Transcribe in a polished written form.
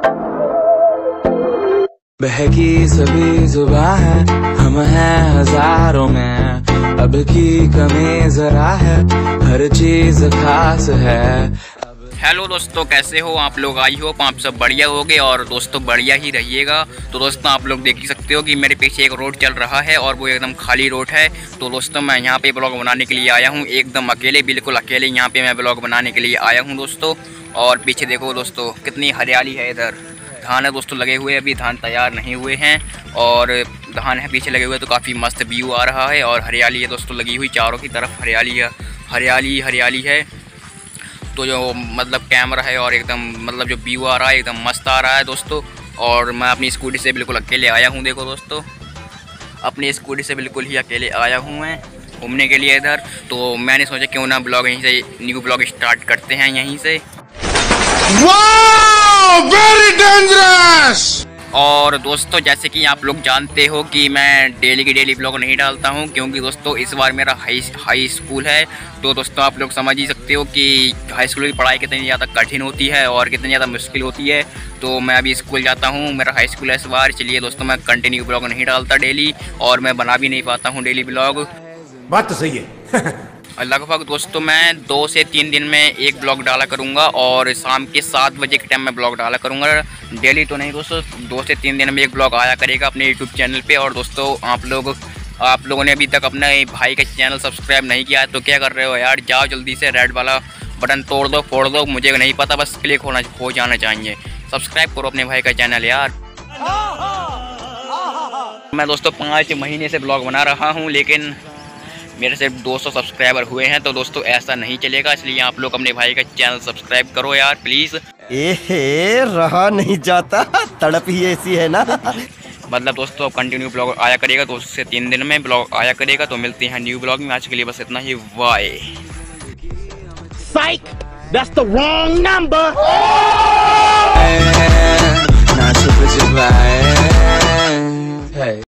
बहकी सभी जुबां है, हम हैं हजारों में, अब की कमी जरा है, हर चीज खास है। हेलो दोस्तों, कैसे हो आप लोग? आई होप आप सब बढ़िया होगे और दोस्तों बढ़िया ही रहिएगा। तो दोस्तों आप लोग देख ही सकते हो कि मेरे पीछे एक रोड चल रहा है और वो एकदम खाली रोड है। तो दोस्तों मैं यहाँ पे ब्लॉग बनाने के लिए आया हूँ, एकदम अकेले, बिल्कुल अकेले यहाँ पे मैं ब्लॉग बनाने के लिए आया हूँ दोस्तों। और पीछे देखो दोस्तों कितनी हरियाली है। इधर धान है दोस्तों लगे हुए, अभी धान तैयार नहीं हुए हैं और धान है पीछे लगे हुए, तो काफ़ी मस्त व्यू आ रहा है और हरियाली है दोस्तों लगी हुई, चारों की तरफ हरियाली है, हरियाली है। तो जो मतलब कैमरा है और एकदम मतलब जो व्यू आ रहा है एकदम मस्त आ रहा है दोस्तों। और मैं अपनी स्कूटी से बिल्कुल अकेले आया हूँ, देखो दोस्तों अपनी स्कूटी से बिल्कुल ही अकेले आया हूँ मैं घूमने के लिए इधर। तो मैंने सोचा क्यों ना ब्लॉग यहीं से न्यू ब्लॉग स्टार्ट करते हैं यहीं से। Very dangerous. और दोस्तों जैसे कि आप लोग जानते हो कि मैं डेली की डेली ब्लॉग नहीं डालता हूं, क्योंकि दोस्तों इस बार मेरा हाई स्कूल है। तो दोस्तों आप लोग समझ ही सकते हो कि हाई स्कूल की पढ़ाई कितनी ज़्यादा कठिन होती है और कितनी ज़्यादा मुश्किल होती है। तो मैं अभी स्कूल जाता हूं, मेरा हाई स्कूल है इस बार। चलिए दोस्तों मैं कंटिन्यू ब्लॉग नहीं डालता डेली, और मैं बना भी नहीं पाता हूँ डेली ब्लॉग। बात तो सही है। लगभग दोस्तों मैं 2 से 3 दिन में एक ब्लॉग डाला करूंगा और शाम के 7 बजे के टाइम में ब्लॉग डाला करूंगा। डेली तो नहीं दोस्तों, 2 से 3 दिन में एक ब्लॉग आया करेगा अपने यूट्यूब चैनल पे। और दोस्तों आप लोगों ने अभी तक अपने भाई का चैनल सब्सक्राइब नहीं किया है तो क्या कर रहे हो यार, जाओ जल्दी से रेड वाला बटन तोड़ दो फोड़ दो, मुझे नहीं पता, बस क्लिक हो जाना चाहिए। सब्सक्राइब करो अपने भाई का चैनल यार। मैं दोस्तों 5 महीने से ब्लॉग बना रहा हूँ, लेकिन मेरे सिर्फ 200 सब्सक्राइबर हुए हैं। तो दोस्तों ऐसा नहीं चलेगा, इसलिए आप लोग अपने भाई का चैनल सब्सक्राइब करो यार प्लीज़। रहा नहीं जाता, तड़प ही ऐसी है ना। मतलब दोस्तों कंटिन्यू ब्लॉग आया करेगा, 2 से 3 दिन में ब्लॉग आया करेगा। तो मिलते हैं न्यू ब्लॉग में, आज के लिए बस इतना ही। Bye. Psych! That's the wrong number!